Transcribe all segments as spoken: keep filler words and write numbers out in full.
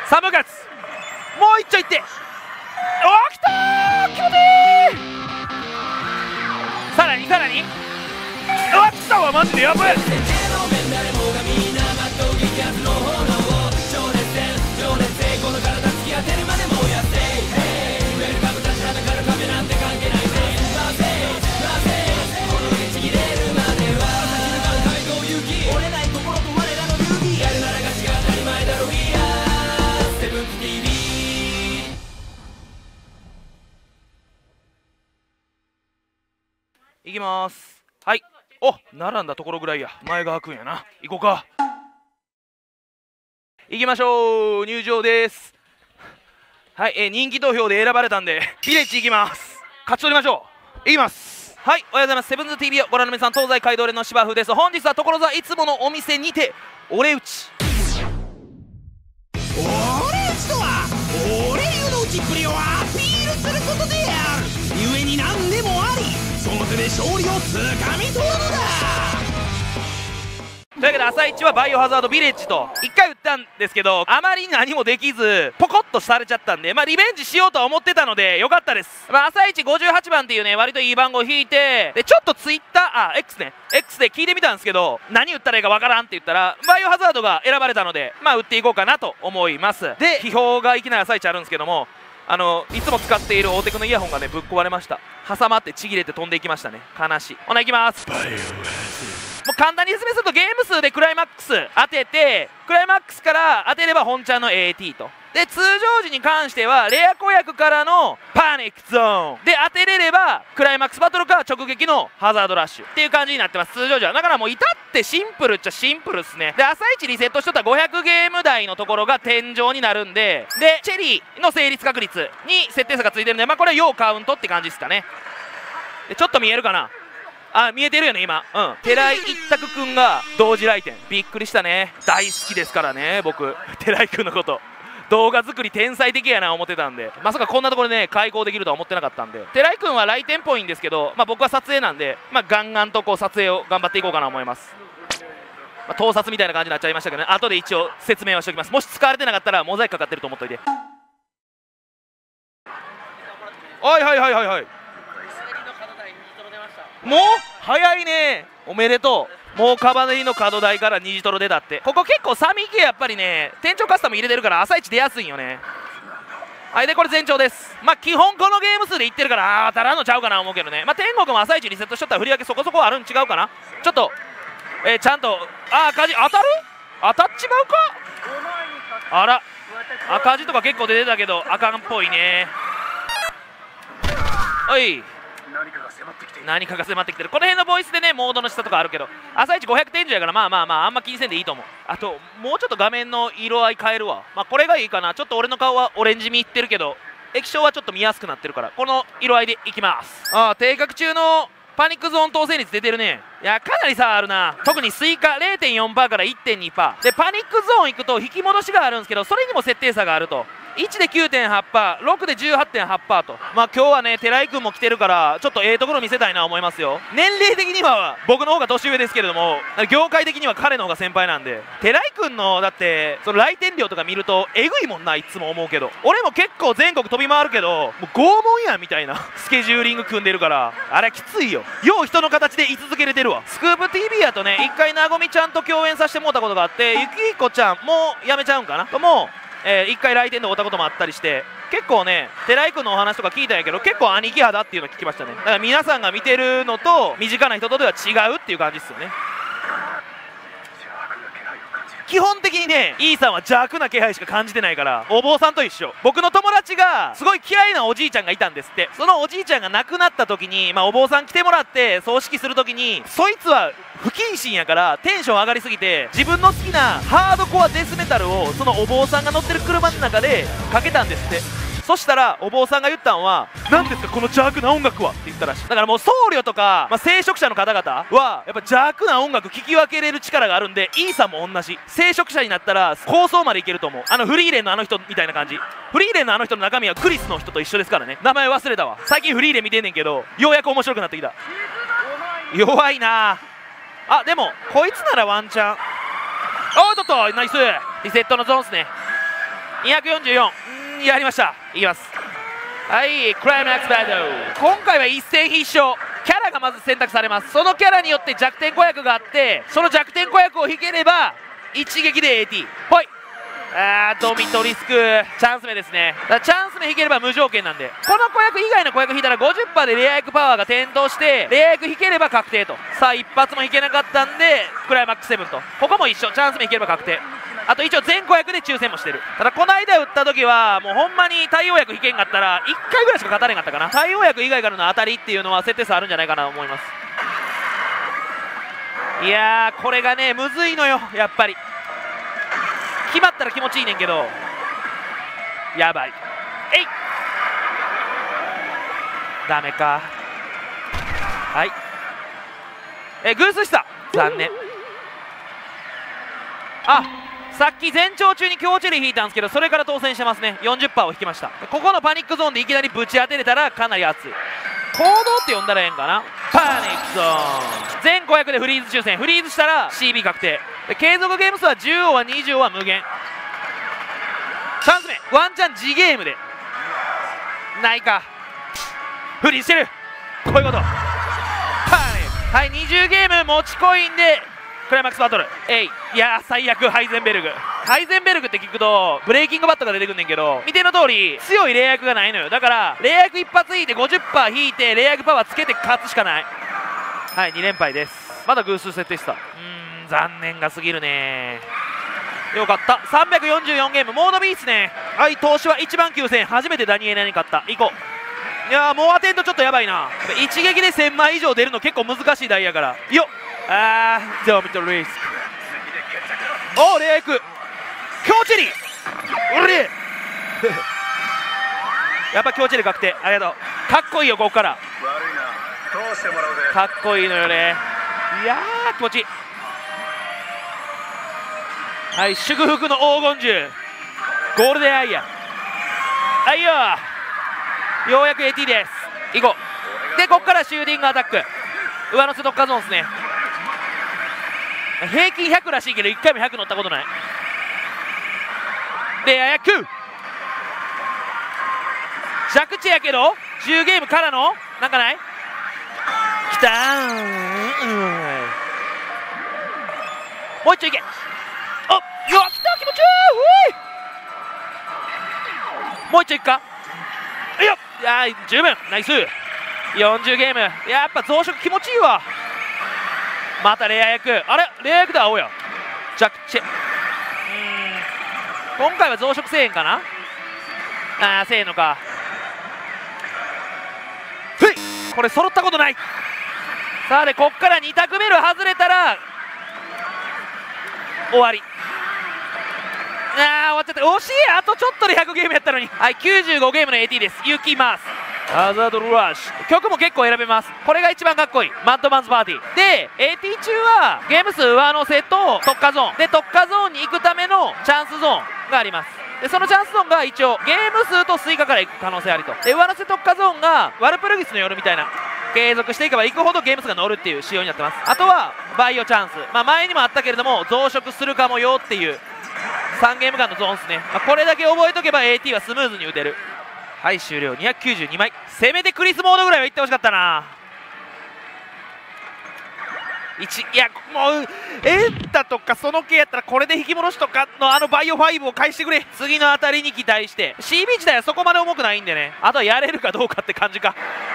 さんぶん割もう一丁いって、おーきたー、気持ちいい。さらにさらに、うわっきたわ、マジでやばい。いきます。はい。お、並んだところぐらいや。前が開くんやな。行こうか。行きましょう。入場です。はい、えー、人気投票で選ばれたんでビレッジ行きます。勝ち取りましょう。行きます。はい、おはようございます。セブンズ ティービー をご覧の皆さん、東西街道連の芝生です。本日は所沢いつものお店にておれ打ち。 おれ打ちとは、俺流の打ちっぷりをアピールすることである。故に何でもあり、その手で勝利をつかみ取るのだ。 というわけで朝一はバイオハザードビレッジといっかい打ったんですけど、あまり何もできずポコッとされちゃったんで、まあリベンジしようとは思ってたのでよかったです。まあ、朝一ごじゅうはちばんっていうね割といい番号引いて、でちょっとツイッターあ X ね X で聞いてみたんですけど、何打ったらいいかわからんって言ったらバイオハザードが選ばれたので、まあ打っていこうかなと思います。で批評がいきなり朝一あるんですけども、あのいつも使っている大手クのイヤホンがねぶっ壊れました。挟まってちぎれて飛んでいきましたね。悲しい。ほな行きます。もう簡単に説明すると、ゲーム数でクライマックス当てて、クライマックスから当てれば本ちゃんの エーティー と。で通常時に関してはレア公約からのパニックゾーンで当てれればクライマックスバトルか直撃のハザードラッシュっていう感じになってます。通常時はだからもう至ってシンプルっちゃシンプルっすね。で朝一リセットしとったごひゃくゲーム台のところが天井になるんで、でチェリーの成立確率に設定差がついてるんで、まあこれは要カウントって感じですかね。でちょっと見えるかな。あ、見えてるよね今。うん、寺井一択くんが同時来店、びっくりしたね。大好きですからね僕寺井くんのこと。動画作り天才的やな思ってたんで、まさかこんなところでね開講できるとは思ってなかったんで。寺井くんは来店っぽいんですけど、まあ、僕は撮影なんで、まあ、ガンガンとこう撮影を頑張っていこうかなと思います。まあ、盗撮みたいな感じになっちゃいましたけどね、後で一応説明はしておきます。もし使われてなかったらモザイクかかってると思っといて。はいはいはいはいはい。もう早いね、おめでとう。もうカバネリの角台から虹トロ出たって。ここ結構サミ系やっぱりね店長カスタム入れてるから朝一出やすいんよね。はい、でこれ全長です。まあ基本このゲーム数でいってるからあー当たらんのちゃうかな思うけどね。まあ天国も朝一リセットしとったら振り分けそこそこあるん違うかな。ちょっとえー、ちゃんとあ赤字当たる当たっちまうか。あら赤字とか結構出てたけどあかんっぽいね。おい何かが迫ってきてる。何かが迫ってきてる。この辺のボイスでねモードの下とかあるけど、朝一ごひゃくてんじゅうやからまあまあまああんま気にせんでいいと思う。あともうちょっと画面の色合い変えるわ。まあこれがいいかな。ちょっと俺の顔はオレンジみいってるけど液晶はちょっと見やすくなってるからこの色合いでいきます。ああ定格中のパニックゾーン当選率出てるね。いやかなり差あるな。特にスイカ れいてんよんパーセント から いってんにパーセント でパニックゾーン行くと引き戻しがあるんですけど、それにも設定差があると。いちで きゅうてんはちパーセント、ろくで じゅうはちてんはちパーセント と。まあ今日はね寺井くんも来てるからちょっとええところ見せたいな思いますよ。年齢的には僕の方が年上ですけれども業界的には彼の方が先輩なんで、寺井くんのだってその来店料とか見るとえぐいもんな。いつも思うけど俺も結構全国飛び回るけどもう拷問やんみたいなスケジューリング組んでるからあれきついよ。よう人の形で居続けれてるわ。スクープ ティービー やとね一回なごみちゃんと共演させてもらったことがあって、ゆきひこちゃんもうやめちゃうんかなともえー、いっかい来店で会ったこともあったりして結構ね寺井君のお話とか聞いたんやけど結構兄貴派だっていうの聞きましたね。だから皆さんが見てるのと身近な人とでは違うっていう感じですよね。基本的にねイーさんは邪悪な気配しか感じてないからお坊さんと一緒。僕の友達がすごい嫌いなおじいちゃんがいたんですって。そのおじいちゃんが亡くなった時に、まあ、お坊さん来てもらって葬式する時にそいつは不謹慎やからテンション上がりすぎて自分の好きなハードコアデスメタルをそのお坊さんが乗ってる車の中でかけたんですって。そしたらお坊さんが言ったのは「何ですかこの邪悪な音楽は」って言ったらしい。だからもう僧侶とか、まあ、聖職者の方々はやっぱ邪悪な音楽聴き分けれる力があるんで、イーさんも同じ聖職者になったら構想までいけると思う。あのフリーレンのあの人みたいな感じ。フリーレンのあの人の中身はクリスの人と一緒ですからね。名前忘れたわ。最近フリーレン見てんねんけどようやく面白くなってきた。弱いなあ。でもこいつならワンチャン。あっとっとナイスリセットのゾーンっすね。 にひゃくよんじゅうよん、んやりました。いきます。はい、クライマックスバトル。今回は一戦必勝。キャラがまず選択されます。そのキャラによって弱点子役があって、その弱点子役を引ければ一撃で エーティー ほい。あー、ドミトリスクチャンス目ですね。だからチャンス目引ければ無条件なんで、この子役以外の子役引いたら ごじゅっパーセント でレア役パワーが点灯してレア役引ければ確定と。さあ一発も引けなかったんでクライマックスセブンと、ここも一緒、チャンス目引ければ確定。あと一応全子役で抽選もしてる。ただこの間打った時はもうほんまに対応役引けんかったらいっかいぐらいしか勝たれんかったかな。対応役以外からの当たりっていうのは設定差あるんじゃないかなと思います。いやー、これがねむずいのよ。やっぱり決まったら気持ちいいねんけど、やばい。えい、ダメか。はい、えグースした残念。あ、さっき前兆中に強チェリー引いたんですけど、それから当選してますね。 よんじゅっパーセント を引きました。ここのパニックゾーンでいきなりぶち当てれたらかなり熱い。行動って呼んだらええんかな。パニックゾーン全ごひゃくでフリーズ抽選、フリーズしたら シービー 確定で、継続ゲーム数はじゅう王はにじゅう王は無限。チャンス目ワンチャン自ゲームでないか。フリーしてる、こういうこと。パニック、はい、にじゅうゲーム持ちコインでクライマックスバトル。えい、いやー最悪。ハイゼンベルグハイゼンベルグって聞くとブレイキングバットが出てくんねんけど、見ての通り強いレイ役がないのよ。だからレイ役一発引いて ごじゅっパーセント 引いてレイ役パワーつけて勝つしかない。はい、に連敗です。まだ偶数設定した。うーん、残念がすぎるね。よかった。さんびゃくよんじゅうよんゲームモード B っすね。はい、投資はいちまんきゅうせん、初めてダニエラに勝った。行こう。いやー、もうアテントちょっとやばいな。一撃でせんまい以上出るの結構難しい台やから。よっ、あー、ドミトリスク。おー、レイ役強チェリー、うれやっぱ強チェリー確定。ありがとう。かっこいいよ、ここからかっこいいのよね。いやー気持ちいい。はい、祝福の黄金銃ゴールデンアイヤー。はいよー、ようやく エーティー です。いこう。でこっからシューティングアタック上乗せ特化ゾーンですね。平均ひゃくらしいけどいっかいもひゃく乗ったことない。レア役弱地やけどじゅうゲームからのなんかないきたー、うん、もう一丁いけ。おっ、よっ、きた、気持ちいい。もう一丁いくか。いや、いやー十分ナイス。よんじゅうゲーム、やっぱ増殖気持ちいいわ。またレア役、あれレア役だ青や弱地。うーん、今回は増殖せえへんかな。ああせえのか。ふい、これ揃ったことない。さあでこっからに択ベル外れたら終わり。あー終わっちゃった、惜しい。あとちょっとでひゃくゲームやったのに。はい、きゅうじゅうごゲームの エーティー です。行きます。ハザードラッシュ曲も結構選べます。これが一番かっこいいマッドマンズパーティーで、 エーティー 中はゲーム数上乗せと特化ゾーンで、特化ゾーンに行くためのチャンスゾーンがあります。でそのチャンスゾーンが一応ゲーム数とスイカから行く可能性ありと。で上乗せ特化ゾーンがワルプルギスの夜みたいな、継続していけばいくほどゲーム数が乗るっていう仕様になってます。あとはバイオチャンス、まあ、前にもあったけれども増殖するかもよっていうさんゲーム間のゾーンですね。まあ、これだけ覚えとけば エーティー はスムーズに打てる。はい、終了。にひゃくきゅうじゅうにまい。せめてクリスモードぐらいはいってほしかったな。いち、いやもうエンタとかその系やったらこれで引き戻しとかのあのバイオファイブを返してくれ。次の当たりに期待して。 シービー 自体はそこまで重くないんでね、あとはやれるかどうかって感じか。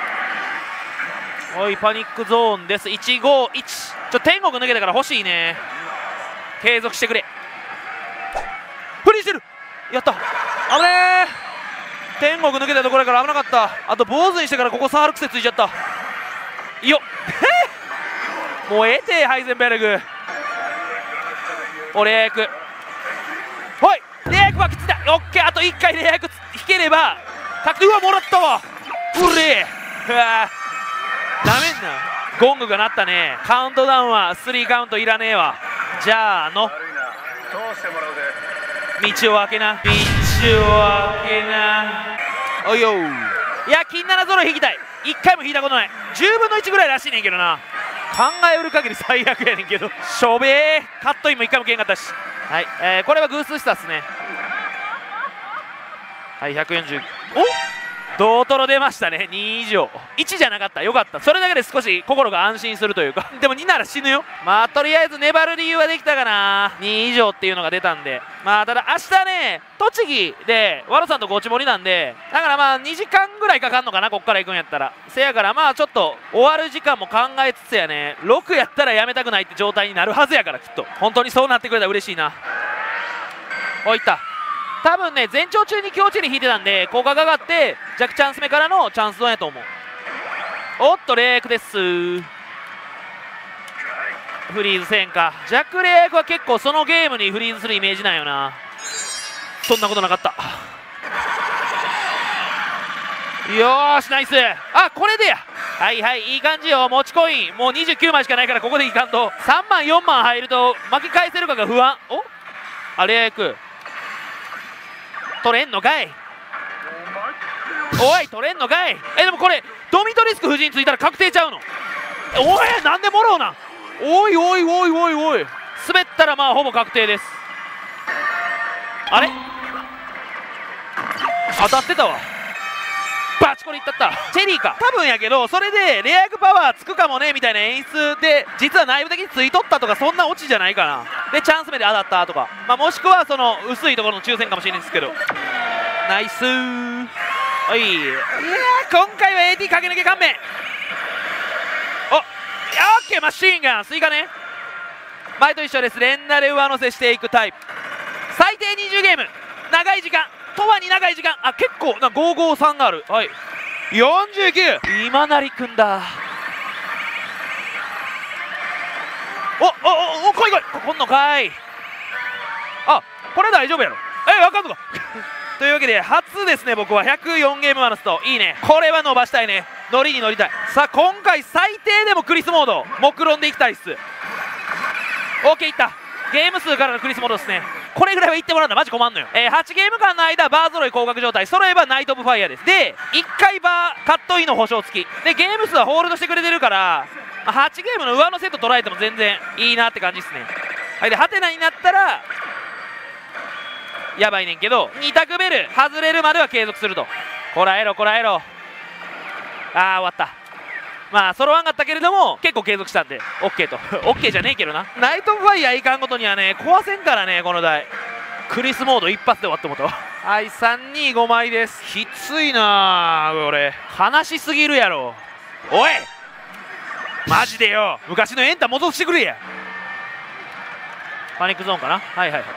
おい、パニックゾーンです。いちごいち、ちょ天国抜けたから欲しいね。継続してくれ。フリーしてる、やった、危ねー。天国抜けたところから危なかった。あと坊主にしてからここ触る癖ついちゃった。いいよもうええてハイゼンベルグ。おレア役ほい、レア役はきついだ。オッケー、あといっかいレア役引ければ確定。うわもらったわ、うれー、うわなめんな。ゴングが鳴ったね。カウントダウンはスリーカウントいらねえわ。じゃあの道を開けな、道を開けな。おいよ、いや金ななゾロ引きたい。いっかいも引いたことない。じゅうぶんのいちぐらいらしいねんけどな。考えうる限り最悪やねんけどしょべー。カットインもいっかいもけんかったし。はい、えー、これは偶数したっすね。 はい、ひゃくよんじゅう。お同トロ出ましたね。に以上いちじゃなかった。よかった。それだけで少し心が安心するというかでもになら死ぬよ。まあとりあえず粘る理由はできたかな。に以上っていうのが出たんで、まあただ明日ね栃木でワロさんとごち盛りなんで、だからまあにじかんぐらいかかんのかな、こっから行くんやったら。せやからまあちょっと終わる時間も考えつつやね、ろくやったらやめたくないって状態になるはずやから、きっと本当にそうなってくれたら嬉しいな。おいった。多分ね前兆中に強チェリー引いてたんで効果が上がって弱チャンス目からのチャンスゾーンやと思う。おっとレイクです。フリーズせんか。ジャック・レイクは結構そのゲームにフリーズするイメージなんよな。そんなことなかった。よーしナイス。あこれでや。はいはいいい感じよ。持ちコインもうにじゅうきゅうまいしかないからここでいかんとさんまんよんまん入ると巻き返せるかが不安。おあレイク取れんのかい。おい取れんのかい。えでもこれドミトリスク夫人ついたら確定ちゃうの。おいなんでもろうな。おいおいおいおいおい滑ったらまあほぼ確定です。あれ当たってたわ。バチコリいったった。チェリーか多分やけど、それでレア役パワーつくかもねみたいな演出で実は内部的についとったとかそんなオチじゃないかな。でチャンス目で当たったとか、まあ、もしくはその薄いところの抽選かもしれないですけど。ナイスー。おいいや今回は エーティー 駆け抜け勘弁。おオッケーマシーンガン追加ね。前と一緒です。連打で上乗せしていくタイプ。最低にじゅうゲーム長い時間とはに長い時間。あ結構なごーごーさんがある。はいよんじゅうきゅう今成くんだ。おおおお来い来いこんのかい。あこれ大丈夫やろ。えわかんのかというわけで初ですね僕はひゃくよんゲームマラストいいね。これは伸ばしたいね。ノリに乗りたい。さあ今回最低でもクリスモード目論んでいきたいっす。 OK いった。ゲーム数からのクリスモードですね。これぐらいは言ってもらうんだマジ困んのよ。えー、はちゲーム間の間バー揃い高額状態揃えばナイト・オブ・ファイヤーです。でいっかいバーカットインの保証付きでゲーム数はホールドしてくれてるからはちゲームの上のセット捉えても全然いいなって感じですね。はいでハテナになったらやばいねんけどに択ベル外れるまでは継続すると。こらえろこらえろ。あー終わった。まあ揃わんかったけれども結構継続したんで OK とOK じゃねえけどな。ナイト・オブ・ファイヤーいかんことにはね壊せんからねこの台。クリスモード一発で終わってもとはいさんにごまいです。きついなー俺悲しすぎるやろ。おいマジでよ昔のエンタ戻してくれや。パニックゾーンかな。はいはいはい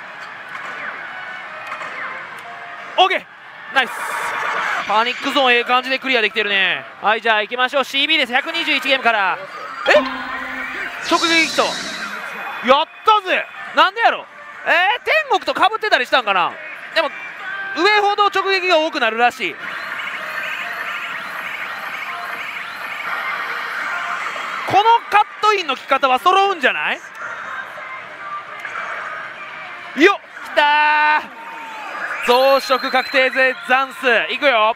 OK ナイス。パニックゾーンええ感じでクリアできてるね。はいじゃあ行きましょう。 シービー ですひゃくにじゅういちゲームからえ直撃ヒットやったぜ。なんでやろ。えー、天国とかぶってたりしたんかな。でも上ほど直撃が多くなるらしい。このカットインの効き方は揃うんじゃない。よっきたー増殖確定税残数いくよ。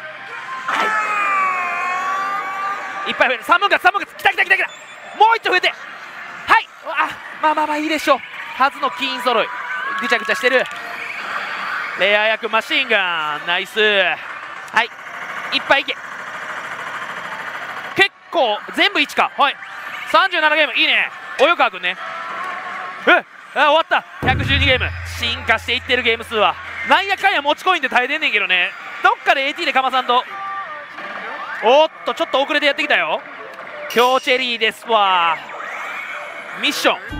いっぱい増える。さんぶん割さんぶん割きたきたきたきた。もう一丁増えてはいあまあまあまあいいでしょう。初の金揃いぐちゃぐちゃしてる。レア役マシンガンナイス。はいいっぱいいけ。結構全部いちか。はいさんじゅうななゲームいいね。及川君ね。えっあ終わった。ひゃくじゅうにゲーム進化していってるゲーム数はなんやかんや持ちコインで耐えてんねんけどね。どっかで エーティー でかまさんと。おっとちょっと遅れてやってきたよ。強チェリーですわ。ミッション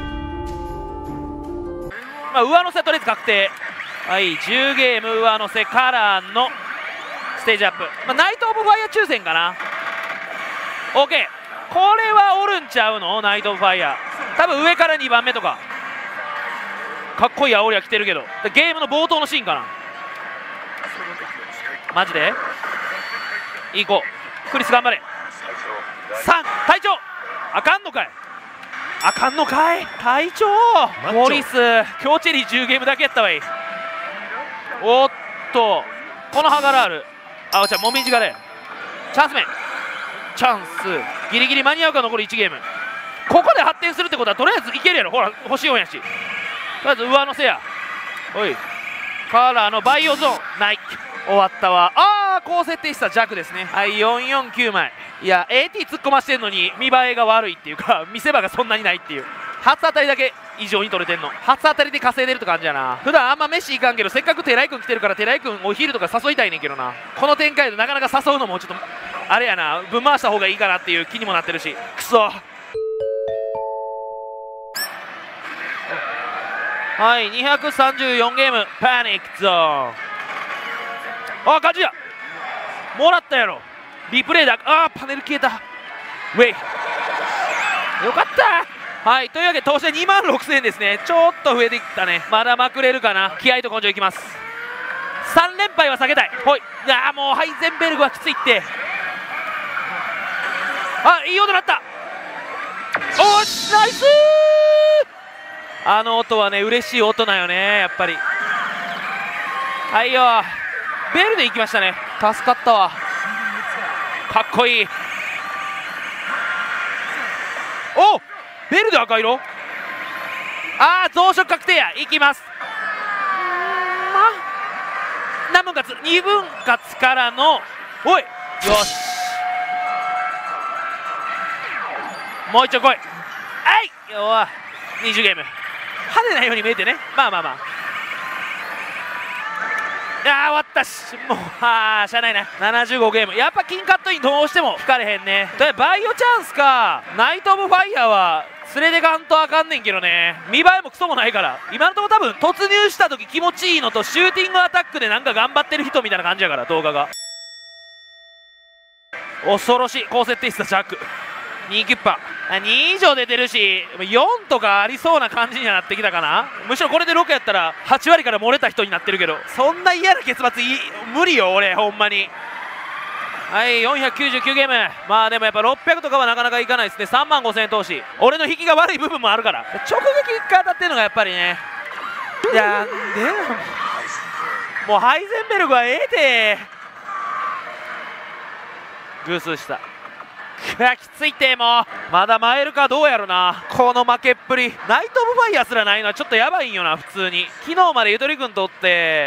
まあ上乗せはとりあえず確定。はいじゅうゲーム上乗せからのステージアップ、まあ、ナイト・オブ・ファイヤー抽選かな。 OK これはおるんちゃうの。ナイト・オブ・ファイヤー多分上からにばんめとかかっこいい煽りは来てるけどゲームの冒頭のシーンかな。マジでいこうクリス頑張れ。さん隊長あかんのかいあかんのかい隊長モリス強チェリーじゅうゲームだけやったわい。おっとこのハガラールあじゃあもみじがねチャンス目チャンスギリギリ間に合うか。残りいちゲームここで発展するってことはとりあえずいけるやろ。ほら星よんやしとりあえず上乗せや。おいカラーのバイオゾーンない終わったわ。ああ高設定した弱ですね。はい、よんよんきゅうまい。いや エーティー 突っ込ましてんのに見栄えが悪いっていうか見せ場がそんなにないっていう。初当たりだけ異常に取れてんの。初当たりで稼いでるって感じやな。普段あんま飯いかんけどせっかく寺井君来てるから寺井君お昼とか誘いたいねんけどな。この展開でなかなか誘うのもちょっとあれやな、ぶん回した方がいいかなっていう気にもなってるし、くそ。はい、にひゃくさんじゅうよんゲームパニックゾーン。あ、勝ちや。もらったやろ。リプレイだ。あー、パネル消えた。ウェイよかった。はい、というわけで当選にまんろくせんえんですね。ちょっと増えてきたね。まだまくれるかな。気合と根性いきます。さん連敗は避けたい。ほい。いやーもうハイゼンベルグはきついって。あ、いい音鳴った。おーし、ナイスー。あの音はね嬉しい音なんよねやっぱり。はいよ、ベルで行きましたね。助かったわ。かっこいい。お、ベルで赤色。あー増殖確定や。いきます。何分割にぶん割からの、おいよし、もう一丁来い。はいよわにじゅうゲーム。派手なように見えてね、まあまあまあ。いやー終わったし、もうあーしゃあないな。ななじゅうごゲーム。やっぱ金カットインどうしても引かれへんね。だバイオチャンスかナイト・オブ・ファイヤーは連れてかんとあかんねんけどね。見栄えもクソもないから今のところ多分突入した時気持ちいいのとシューティングアタックでなんか頑張ってる人みたいな感じやから動画が。恐ろしい高設定したジャックにキュッパに以上出てるしよんとかありそうな感じにはなってきたかな。むしろこれでろくやったらはち割から漏れた人になってるけど、そんな嫌な結末い無理よ俺ほんまに。はいよんひゃくきゅうじゅうきゅうゲーム。まあでもやっぱろっぴゃくとかはなかなかいかないですね。さんまんごせんえん投資。俺の引きが悪い部分もあるから直撃が当たってるのがやっぱりね。いやでもうハイゼンベルグはええて偶数した。くわきついてもうまだ参るかどうやろなこの負けっぷり。ナイト・オブ・ファイヤーすらないのはちょっとやばいんよな普通に。昨日までゆとりくんとって、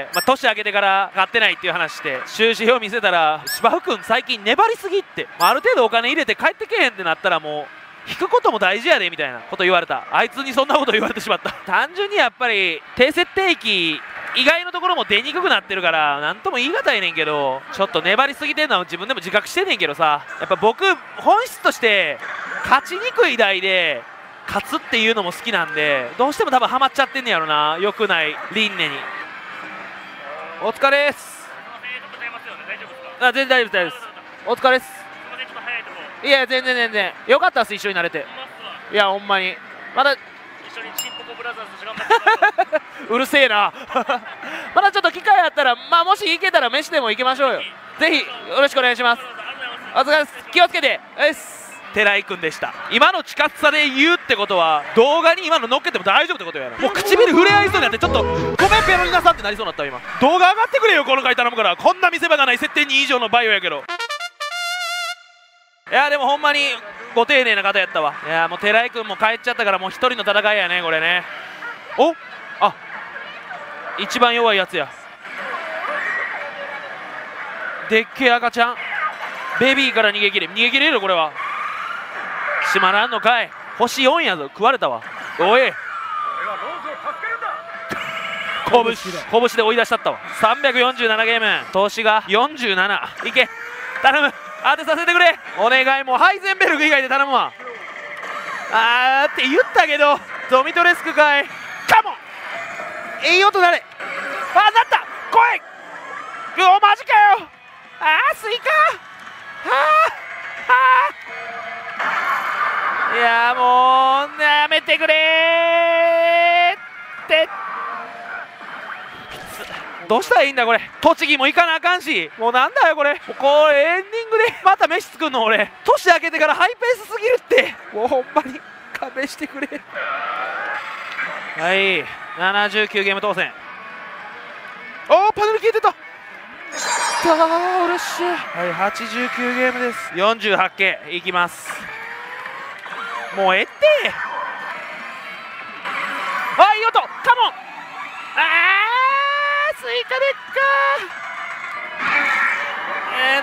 まあ、年明けてから勝ってないっていう話して収支表見せたら芝生くん最近粘りすぎって、まあ、ある程度お金入れて帰ってけへんってなったらもう引くことも大事やでみたいなこと言われた。あいつにそんなこと言われてしまった。単純にやっぱり低設定機意外のところも出にくくなってるから何とも言い難いねんけど、ちょっと粘りすぎてんのは自分でも自覚してんねんけどさ、やっぱ僕本質として勝ちにくい台で勝つっていうのも好きなんでどうしても多分ハマっちゃってんねやろな良くない輪廻に。お疲れです。あ全然大丈夫です。お疲れです。いや全然全然よかったっす一緒になれて。いやほんまにまだ一緒にチンポコブラザーズとして頑張ってうるせえなまだちょっと機会あったらまあもし行けたら飯でも行きましょうよ。ぜひよろしくお願いします。お疲れです。気をつけて。よし寺井くんでした。今の近さで言うってことは動画に今の乗っけても大丈夫ってことやな。もう唇触れ合いそうになってちょっとごめんペロリナさんってなりそうになった今。動画上がってくれよこの回頼むから。こんな見せ場がない設定に以上のバイオやけど。いやでもほんまにご丁寧な方やったわ。いやもう寺井くんも帰っちゃったからもう一人の戦いやねこれね。おあ一番弱いやつや。でっけえ赤ちゃんベビーから逃げ切れ逃げ切れるこれは。閉まらんのかい。星よんやぞ食われたわ。おい拳拳で追い出しちゃったわ。さんびゃくよんじゅうななゲーム投資がよんじゅうなな。いけ頼む当てさせてくれお願い。もうハイゼンベルグ以外で頼むわ。あーって言ったけどドミトレスクかい。カモンいい音なれ。あなった来い。おマジかよ。あースイカはあはあ。いやもうやめてくれーってどうしたらいいんだこれ。栃木も行かなあかんしもうなんだよこれ。これエンディングでまた飯作るの俺。年明けてからハイペースすぎるって。もうほんまに勘弁してくれ。はいななじゅうきゅうゲーム当選。おおパネル消えてた。たーうれしい。はいはちじゅうきゅうゲームです。よんじゅうはちケーいきます。もうええってあいい音カモン。あースイカでっか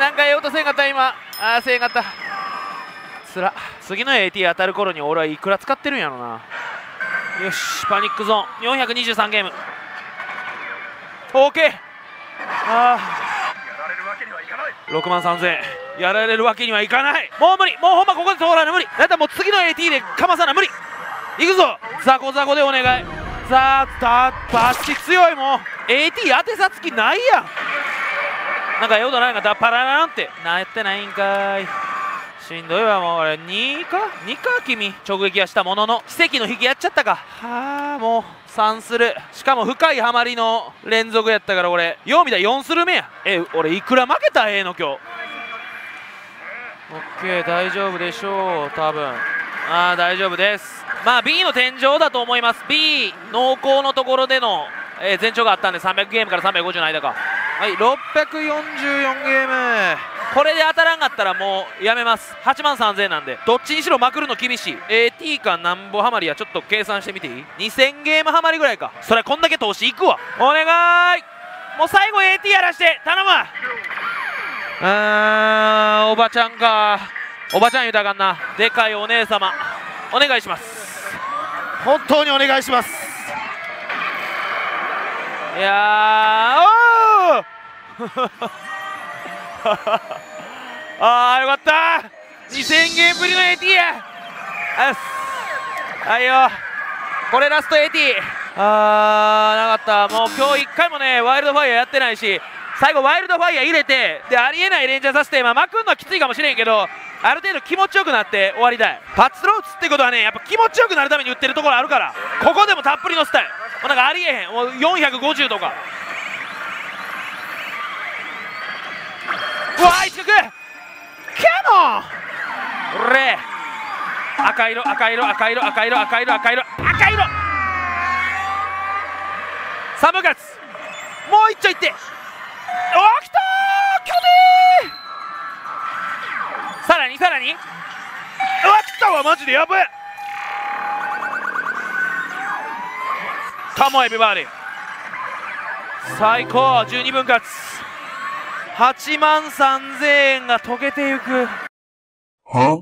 なんかええ音せんかった今。ああせんかった。つら。次の エーティー 当たる頃に俺はいくら使ってるんやろな。よしパニックゾーンよんひゃくにじゅうさんゲーム OK。 ああろくまんさんぜんえんやられるわけにはいかない。もう無理、もうほんまここで通らない無理。だったらもう次の エーティー でかまさない無理。いくぞザコザコでお願い。ザータバシ強い。もう エーティー 当てさつきないやん。なんかええことないんかったパラランってなってないんかい。しんどいわもう。俺にかにか君直撃はしたものの奇跡の引きやっちゃったか。はあもうさんする。しかも深いハマりの連続やったから俺よう見たらよんする目や。え俺いくら負けたらええの今日。オッケー大丈夫でしょう多分。ああ大丈夫です。まあ ビー の天井だと思います。 ビー 濃厚のところでの、えー、前兆があったんでさんびゃくゲームからさんびゃくごじゅうの間か。はいろっぴゃくよんじゅうよんゲーム。これで当たらんかったらもうやめます。はちまんさんぜんえんなんでどっちにしろまくるの厳しい。 エーティー かなんぼハマりやちょっと計算してみていい？にせんゲームハマりぐらいか。それこんだけ投資いくわ。お願いもう最後 エーティー やらして頼むわ。あーおばちゃんか。おばちゃん言うたらあかんな。でかいお姉様お願いします。本当にお願いします。いやーおーあーよかった。にせんゲームぶりの エーティー や。よしはいよこれラスト エーティー。あーなかった。もう今日いっかいもねワイルドファイヤーやってないし最後ワイルドファイヤー入れてでありえないレンジャーさせて、まあ、まくんのはきついかもしれんけどある程度気持ちよくなって終わりたい。パッツローツってことはねやっぱ気持ちよくなるために売ってるところあるからここでもたっぷりのスタイル。もうなんかありえへん。もうよんひゃくごじゅうとかうわー近くキャノン俺赤色赤色赤色赤色赤色赤色赤色さんぶん割もう一丁いっておーきたーキャデーさらにさらにうわ来たわマジでやばい。カモエビバーディ最高じゅうにぶん割はちまんさんぜんえんが溶けてゆく。は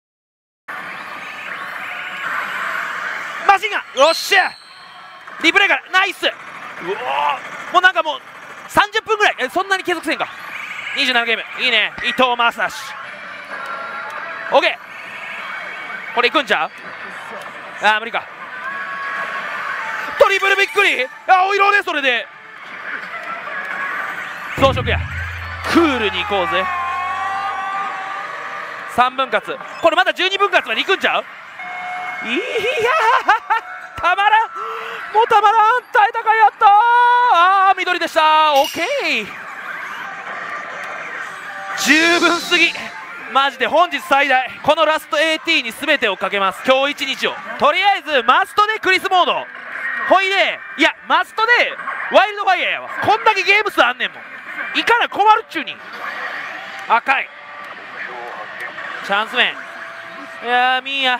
マシンガンよっしゃリプレイからナイス。うおもうなんかもうさんじゅっぷんぐらいえそんなに継続せんか。にじゅうななゲームいいね伊藤正史 OK これいくんちゃう。あー無理か。トリプルびっくりあお色でそれで装飾やクールにいこうぜ。さんぶん割これまだじゅうにぶん割までいくんちゃう。いやーたまらんもうたまらん大高いやったー。あー緑でしたー OK 十分すぎマジで本日最大このラスト エーティー に全てをかけます。今日一日をとりあえずマストでクリスモードほいでいやマストでワイルドファイヤーやわ。こんだけゲーム数あんねんもんいかな困るっちゅうに。赤いチャンス面いやーミーヤ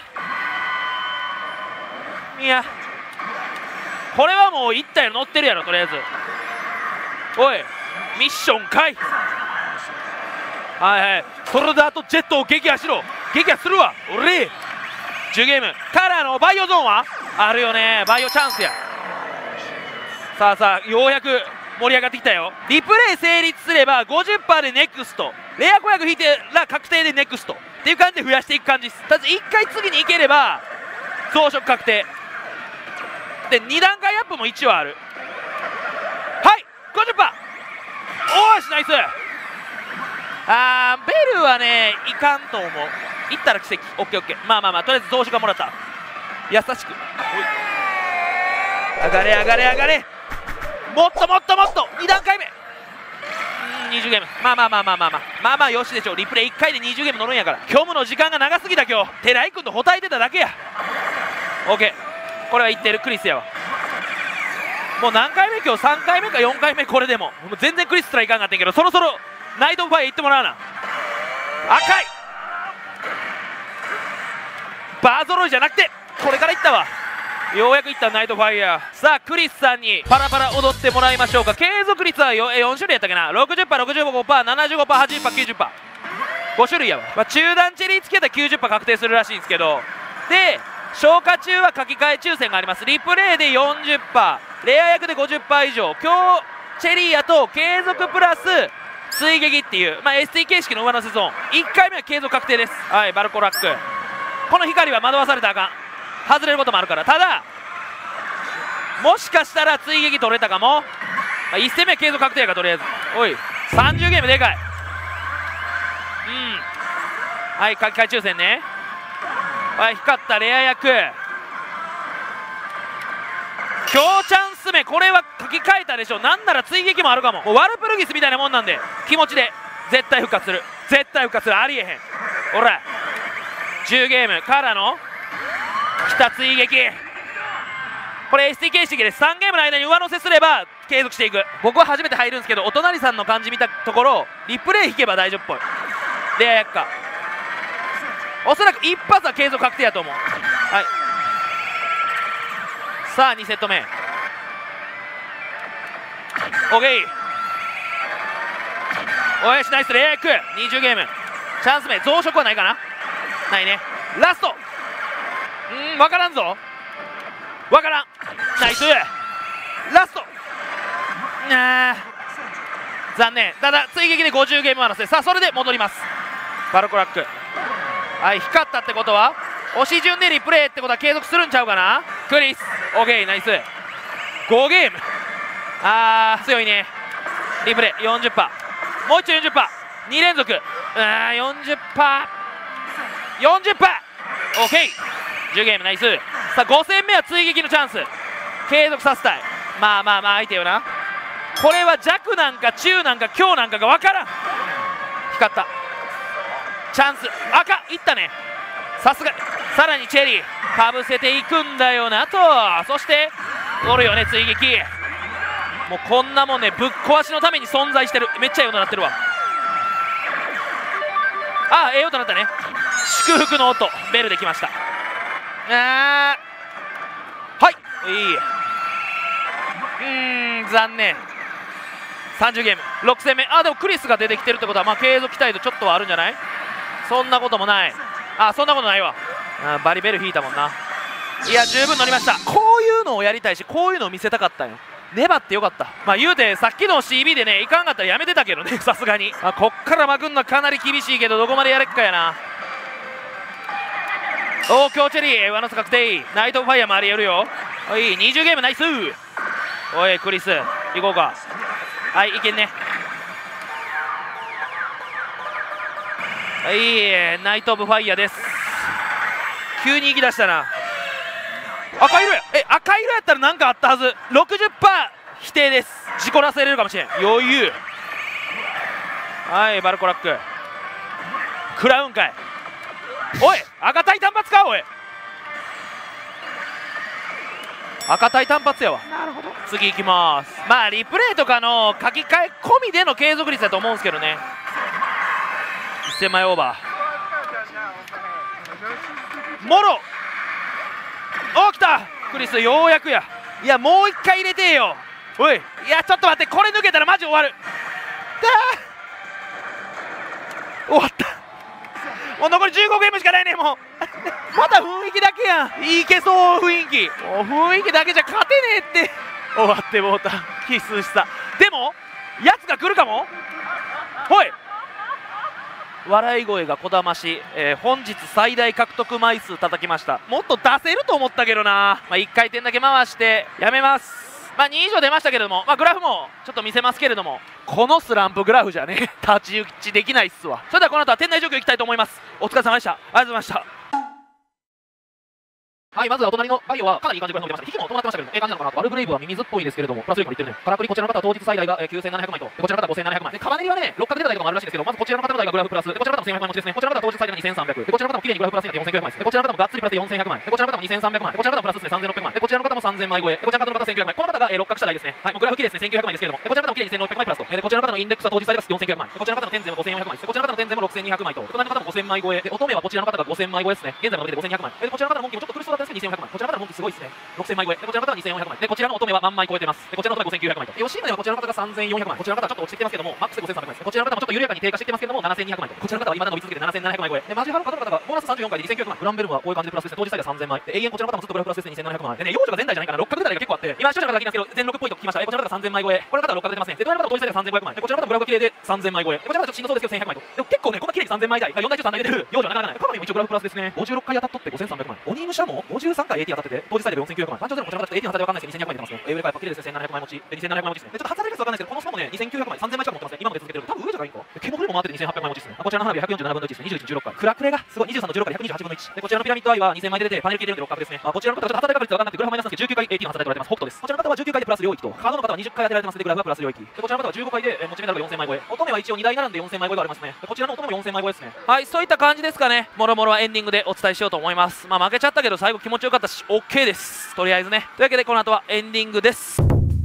ミーヤこれはもういったやろ乗ってるやろとりあえず。おいミッションかいはいはいソルダーとジェットを撃破しろ撃破するわ俺じゅうゲームからのバイオゾーンはあるよね。バイオチャンスや。さあさあようやく盛り上がってきたよ。リプレイ成立すれば ごじゅっパーセント でネクストレア子役引いてら確定でネクストっていう感じで増やしていく感じです。ただいっかい次に行ければ増殖確定でに段階アップも一応ある。はい ごじゅっパーセント おーしナイス。あーベルはねいかんと思う。いったら奇跡。オッケーオッケーまあまあまあとりあえず増殖がもらった。優しく上がれ上がれ上がれもっともっともっとに段階目うんにじゅうゲームまあまあまあまあまあまあまあまあよしでしょう。リプレイいっかいでにじゅうゲーム乗るんやから虚無の時間が長すぎた今日。寺井君とほたいてただけや。オッケーこれはいってるクリスやわ。もう何回目今日さんかいめかよんかいめこれでももう全然クリスすらいかんかったんけどそろそろナイトファイヤー行ってもらわな。赤いバー揃いじゃなくてこれからいったわ。 ようやくいったナイトファイヤー。さあクリスさんにパラパラ踊ってもらいましょうか。継続率は よん種類やったっけな。 ろくじゅっパーセント、ろくじゅうごパーセント、ななじゅうごパーセント、はちじゅっパーセント、きゅうじゅっパーセント、ご種類やわ。まあ、中段チェリーつけたら きゅうじゅっパーセント 確定するらしいんですけど、で消化中は書き換え抽選があります。リプレイで よんじゅっパーセント、レア役で ごじゅっパーセント 以上、今日チェリーやと継続プラス追撃っていう、まあ、エスティー 形式の上乗せゾーン。いっかいめは継続確定です。はい、バルコラック、この光は惑わされたらあかん、外れることもあるから。ただもしかしたら追撃取れたかも、まあ、いち戦目は継続確定やからとりあえず。おいさんじゅうゲームでかい。うん、はい書き換え抽選ね。はい、光ったレア役、今日チャンス目、これは書き換えたでしょ。なんなら追撃もあるかも。もうワルプルギスみたいなもんなんで、気持ちで絶対復活する、絶対復活する、ありえへん。ほらじゅうゲームからの来た追撃、これ エスティー 形式です。さんゲームの間に上乗せすれば継続していく。僕は初めて入るんですけど、お隣さんの感じ見たところリプレイ引けば大丈夫っぽい。レア役か、おそらく一発は継続確定やと思う。はい、さあにセット目、オーケー、おいしナイス。レア役にじゅうゲーム、チャンス目増殖はないかな、ないね。ラスト、うーん分からんぞ、分からん。ナイスラスト、あ残念。ただ追撃でごじゅうゲーム上乗せ。さあそれで戻ります。バルコラック、はい光ったってことは押し順でリプレイってことは継続するんちゃうかな。クリス OK ナイス。ごゲーム、あー強いね。リプレイ よんじゅっパーセント、 もう一丁 よんじゅっパーセント、 に連続、あー よんじゅっパーセント、 よんじゅっパーセント OK、 じゅうゲームナイス。さあご戦目は追撃のチャンス、継続させたい。まあまあまあ相手よな。これは弱なんか中なんか強なんかが分からん。光ったチャンス、赤いったね、さすが。さらにチェリーかぶせていくんだよなと。そしておるよね追撃。もうこんなもんねぶっ壊しのために存在してる。めっちゃいい音鳴ってるわ。ああええ音鳴ったね。祝福の音ベルできました。あーはいうーん残念。さんじゅうゲームろく戦目。あでもクリスが出てきてるってことはまあ継続期待度ちょっとはあるんじゃない。そんなこともない。あそんなことないわ。あバリベル引いたもんな。いや十分乗りました。こういうのをやりたいしこういうのを見せたかったんよ。粘ってよかった。まあ言うてさっきの シービー でねいかんかったらやめてたけどねさすがに。あこっからまくんのはかなり厳しいけどどこまでやれっかやな。おお今日チェリー上乗せ確定。ナイトファイヤーもありえるよ。おいにじゅうゲームナイス。おいクリス行こうか。はいいけんね。はいナイトオブファイヤーです。急に行きだしたな。赤色やえ赤色やったら何かあったはず。 ろくじゅっパーセント 否定です。事故らせれるかもしれん。余裕。はいバルコラック食らうんかい。おい赤体単発か。おい赤体単発やわ。なるほど次行きます。まあリプレイとかの書き換え込みでの継続率だと思うんですけどね。いっせんまいオーバーもろおきたクリスようやくや。いやもう一回入れてよ。おいいやちょっと待ってこれ抜けたらマジ終わる。終わったもう残りじゅうごゲームしかないね。もうまた雰囲気だけやん。いけそう雰囲気。もう雰囲気だけじゃ勝てねえって。終わってもうたキスした。でもやつが来るかも。ほい笑い声がこだまし、えー、本日最大獲得枚数叩きました。もっと出せると思ったけどな。まあ、いっかい転だけ回してやめます。まあに以上出ましたけれども、まあ、グラフもちょっと見せますけれどもこのスランプグラフじゃね太刀打ちできないっすわ。それではこの後は店内状況いきたいと思います。お疲れ様でした。ありがとうございました。はい、まずはお隣のバイオはかなりいい感じで出ました。引きも止まってましたけど、ええ感じなのかなと。バルブレイブはミミズっぽいですけれども、プラスよんもいってるね。からくりこちらの方は当日最大がきゅうせんななひゃくまいと、こちらの方はごせんななひゃくまい。で、カバネリはね、ろっ角出た台とかもあるらしいんですけど、まずこちらの方の台がグラフプラス、でこちらの方もせんよんひゃくまい持ちですね。こちらの方は当日最大がにせんさんびゃく。で、こちらの方も綺麗にグラフプラスになってよんせんきゅうひゃくまいです。で、こちらの方もがっつりプラスでよんせんひゃくまい。で、こちらの方もにせんさんびゃくまい。で、こちらの方もプラスですねさんぜんろっぴゃくまい。で、こちらの方もさんぜんまい超え。で、こちらの方の方せんきゅうひゃくまい。この方が、えー、ろっ角下台ですね。はい、もうグラフ綺麗ですね。せんきゅうひゃくまいですけれども。で、こちらの方も綺麗にせんろっぴゃくまいプラスと。で、こちらの方のインデックスは当日最大がよんせんきゅうひゃくまい。で、こちらの方の天然もごせんよんひゃくまい。で、こちらの方の天然もろくせんにひゃくまいと。隣の方もごせんまい超え。で、乙女はこちらの方がごせんまい超えですね。現在のでごせんにひゃくまい。で、こちらの方のモンキーもちょっと苦しそうだった方ですけどにせんよんひゃくまい、こちらの方の文句すごいですね。ろくせんまい超えで、こちらの方はにせんよんひゃくまいで、こちらの乙女は万枚超えてます。でこちらの乙女はごせんきゅうひゃくまいと、吉野はこちらの方がさんぜんよんひゃくまい、こちらの方はちょっと落ちてきてますけどもマックスでごせんさんびゃくまいです。こちらの方もちょっと緩やかに低下してきてますけどもななせんにひゃくまいと、こちらの方は未だ伸び続けてななせんななひゃくまい超えで、マジハルの方の方がボーナスさんじゅうよんかいでにせんきゅうひゃくまい、グランベルムはこういう感じでプラスですね。当時最大さんぜんまいで、永遠こちらの方もずっとグラフプラスですね。にせんななひゃくまいでね、幼女が前代じゃないかな、ろっ角台が結構あって、今視聴者の方が聞いたんですけど全ろくっぽいと聞きました。えこちらの方がさんぜんまい超え、これの方はろっ角出てません。で、隣の方は当時最大さんぜんごひゃくまいで、こちらの方もグラフが綺麗でさんぜんまい超え、こちらの方はちょっとしんどそうですけどせんひゃくまいと、でも結構ねこんな綺麗にさんぜんまい台がよんだい中さんだい出てる幼女はなかなかない。鏡も一応グラフプラスですね。ごじゅうろっかい当たっとってごせんさんびゃくまい、鬼武者もごじゅうさんかい エーティー 当たってて当時最大でよんせんきゅうひゃくまい、パンチョゼロこちらの方ちょっと エーティー の旗でわかんないですけどにせんにひゃくまい出てますね。え上からやっぱ綺麗ですね。せんななひゃくまい持ちでにせんななひゃくまい持ちですね。でちょっと外れるやつわかんないですけどこのスマもねにせんきゅうひゃくまいさんぜんまい近く持ってますね。今も出続けてる多分上じゃないんか。でケモフレも回っててにせんはっぴゃくまい持ちですね。こちらの花火はひゃくよんじゅうななぶんのいちですね。にじゅういち、じゅうろっかいクラクレがすごいにじゅうさんのじゅうろっかいでひゃくにじゅうはちぶんのいちで、こちらのピラミッドアイはにせんまいで出てパネル消えてるんでろっ角ですね。まあ、こちらの方はちょっと働き確率わかんなくてグラフマイナスなんですけどじゅうきゅうかい エーティー の働いておられてます。北斗です。こちらの方はじゅうきゅうかいでプラス領域と、カードの方はにじゅっかい当てられてますのでグラフはプラス領域で、こちらの方はじゅうごかいで、えー、持ちメダルがよんせんまい超え、乙女は一応にだい並んでよんせんまい超えがありますね。でこちらの乙女もよんせんまい超えですね。はい、そういった感じですかね。もろもろはエンディングでお伝えしようと思います。まあ負けちゃったけど最後気持ちよかったし OK です、とりあえずね。というわけでこの後はエンディングです。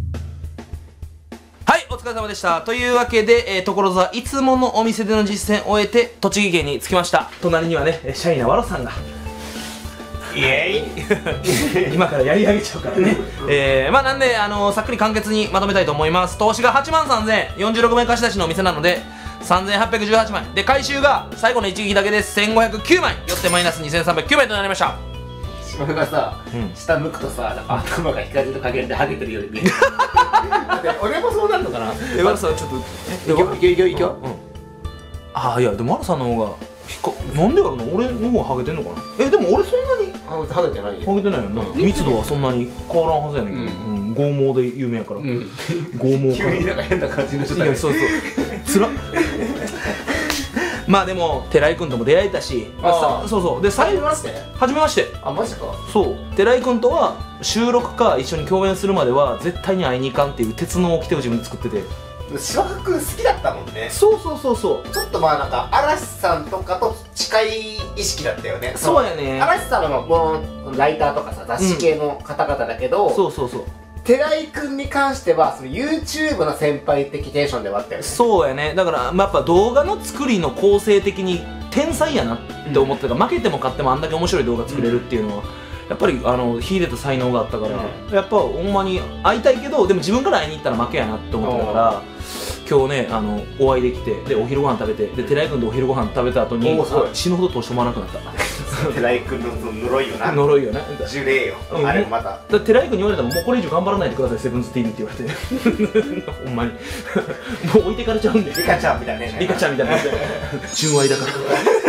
はい、お疲れ様でした。というわけで、えー、所沢いつものお店での実践を終えて栃木県に着きました。隣にはねシャイなワロさんがイエーイ今からやり上げちゃうからねえー、まあなんで、あのー、さっくり簡潔にまとめたいと思います。投資がはちまんさんぜんよんじゅうろくまい貸し出しのお店なのでさんぜんはっぴゃくじゅうはちまいで、回収が最後の一撃だけでせんごひゃくきゅうまい、よってマイナスにせんさんびゃくきゅうまいとなりました。 島がさ、うん、下向くとさ、頭が光と影でハゲてるように見える俺もそうなるのかな。 え、ワロさんちょっといけいけいけいけよ。 ああ、いやでもワロさんの方がなんでやろな、俺の方がハゲてんのかな。え、でも俺そんなにハゲてないよ。 ハゲてないよな。密度はそんなに変わらんはずやねんけど、剛毛で有名やから。剛毛急になんか変な感じの人だね。 そうそうつらっまあでも寺井君とも出会えたし、そうそうで最後はじめまして。 あ、マジか。 そう寺井君とは収録か一緒に共演するまでは絶対に会いに行かんっていう鉄の掟を自分で作ってて、 柴田君好きだったもんね。 そうそうそうそう、 ちょっとまあなんか嵐さんとかと近い意識だったよね。 そうやね。 嵐さんはもうライターとかさ雑誌系の方々だけど、 そうそうそう、 寺井君に関してはその YouTube の先輩的テンションではあったよね。 そうやね。だから、まあ、やっぱ動画の作りの構成的に天才やなって思ってたから、負けても勝ってもあんだけ面白い動画作れるっていうのは、やっぱりあの秀でた才能があったから、うん、やっぱほんまに会いたいけどでも自分から会いに行ったら負けやなって思ってたから、今日ねあのお会いできて、でお昼ご飯食べて、で寺井君とお昼ご飯食べた後に死ぬほど年もなくなった寺井君の呪いよな。 呪いよな。 呪霊よ、うん、あれもまただ寺井君に言われたらもうこれ以上頑張らないでくださいセブンスティーンって言われてほんまにもう置いてかれちゃうんで、 リカちゃんみたいなね。 リカちゃんみたいな純愛だから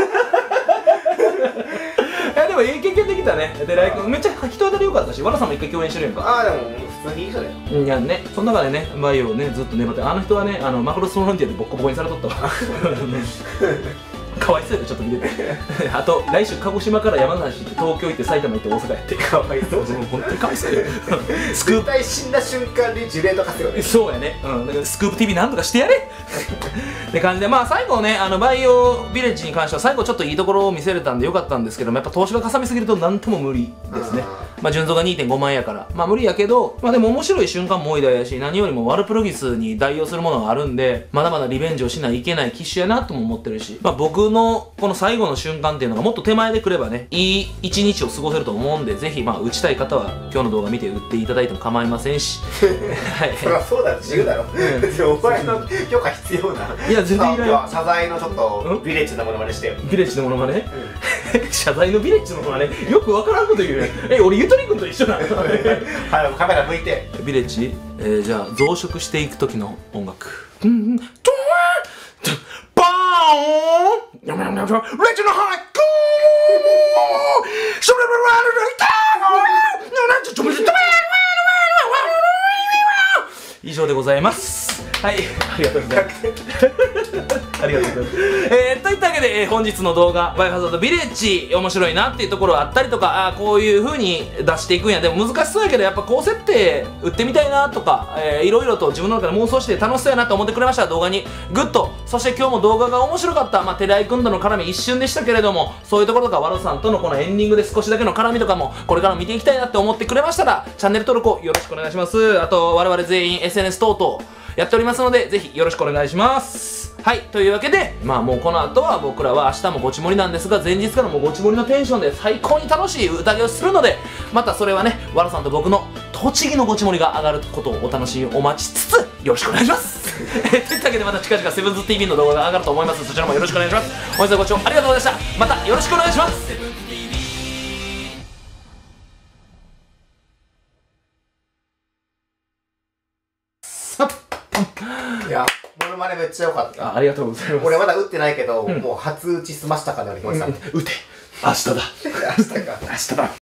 でもええ経験できたね。寺井君めっちゃ人当たり良かったし、和田さんも一回共演してるやんか。 ああでも普通にいい人だよ。 いやね、その中でねバイオをねずっと粘って、あの人はねあのマクロスフロンティアでボッコボコにされとったわかわいそうやでちょっと見ててあと来週鹿児島から山梨行って東京行って埼玉行って大阪やってかわいそうじゃん、本当にかわいそうよスクープ絶対死んだ瞬間に呪霊とかすよね。 そうやね、うん、だからスクープ ティーブイ なんとかしてやれって感じで、まあ最後ねあのバイオビレッジに関しては最後ちょっといいところを見せれたんでよかったんですけども、やっぱ投資がかさみすぎるとなんとも無理ですね。まあ純増が にてんごまん円やからまあ無理やけど、まあでも面白い瞬間も多いだやし、何よりもワルプロギスに代用するものがあるんで、まだまだリベンジをしないといけない機種やなとも思ってるし、まあ僕のこの最後の瞬間っていうのがもっと手前でくればねいい一日を過ごせると思うんで、ぜひまあ打ちたい方は今日の動画見て打っていただいても構いませんしはいそりゃそうだろ、自由だろ、うん、お前の許可必要な。 いや全然いらない。 謝罪のちょっとビレッジのものまねしてよ。 ビレッジのものまね、うん、謝罪のビレッジのものまねよくわからんこと言うねえ、俺ゆとりくんと一緒なのはい、カメラ向いてビレッジ、えー、じゃあ増殖していく時の音楽バーンレッジのハイクーショルララライター以上でございます。はい、ありがとうございますありがとうございます。えー、といったわけで、えー、本日の動画バイオハザードビレッジ面白いなっていうところがあったりとか、あこういう風に出していくんや、でも難しそうやけどやっぱ高設定打ってみたいなとか、えー、いろいろと自分の中で妄想して楽しそうやなと思ってくれましたら動画にグッド、そして今日も動画が面白かった、まあ、寺井君との絡み一瞬でしたけれども、そういうところとかワロさんとのこのエンディングで少しだけの絡みとかもこれから見ていきたいなって思ってくれましたらチャンネル登録をよろしくお願いします。あと我々全員 エスエヌエス 等々やっておりますのでぜひよろしくお願いします。 はい、というわけで、まあもうこの後は僕らは明日もごち盛りなんですが、前日からもうごち盛りのテンションで最高に楽しい宴をするので、またそれはね、わらさんと僕の栃木のごち盛りが上がることをお楽しみお待ちつつ、よろしくお願いします。といったわけでまた近々セブンズ ティーブイ の動画が上がると思います。そちらもよろしくお願いします。本日はご視聴ありがとうございました。またよろしくお願いします。 いや、モノマネめっちゃ良かった。 あ、ありがとうございます。 俺まだ打ってないけど、もう初打ち済ましたかのように、これさ、打て、明日だ。明日か。明日だ。